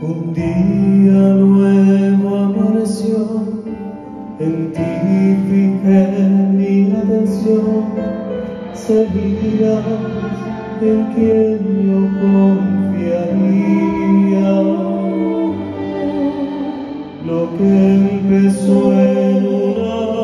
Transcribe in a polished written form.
Un día nuevo amaneció, en ti fijé mi atención, serías en quien yo confiaría. Lo que empezó en una